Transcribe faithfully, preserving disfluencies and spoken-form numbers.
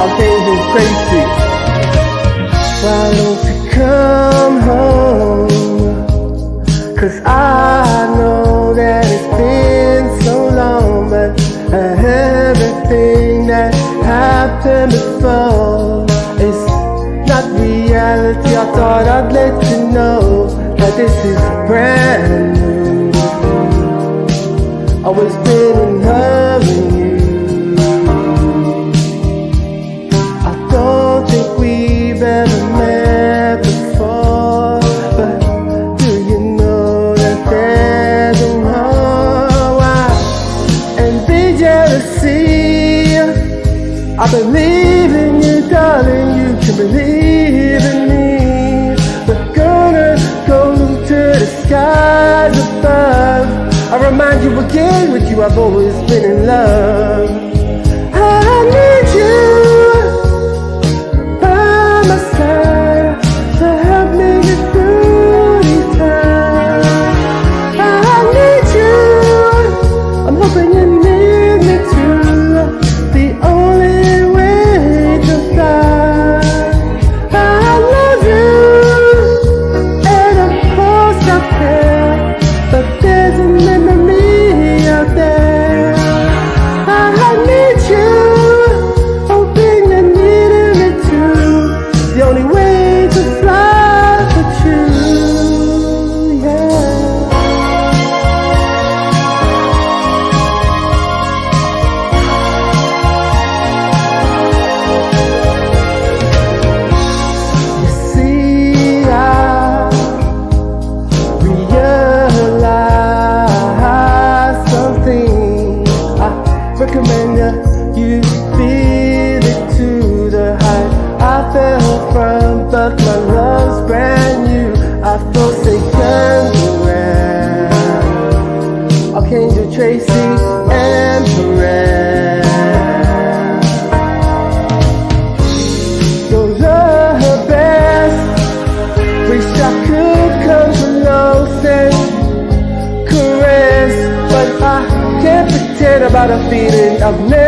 Archangel Tracy. Why don't you come home? Cause I know that it's been so long, but everything that happened before is not reality. I thought I'd let you know that this is brand new. Always been in love with you. I don't think we've ever met before, but do you know that there's a more why? And be jealousy. I believe in you, darling, you can believe in me. We're gonna go to the skies above. I remind you again, with you I've always been in love. I need you by my side to help me get through these times. I need you, I'm hoping you need me too. The only way to fly. I love you, and of course I care, but there's an enemy out there. I need you, hoping you needed me too. The only way to fly for true, yeah. You see, I realize something. I recommend you, you feel it to the height I fell from, but my love's brand new. I feel Satan around. Archangel Tracy and Perez. Your love best. Wish I could come close and caress, but I can't pretend about a feeling I've never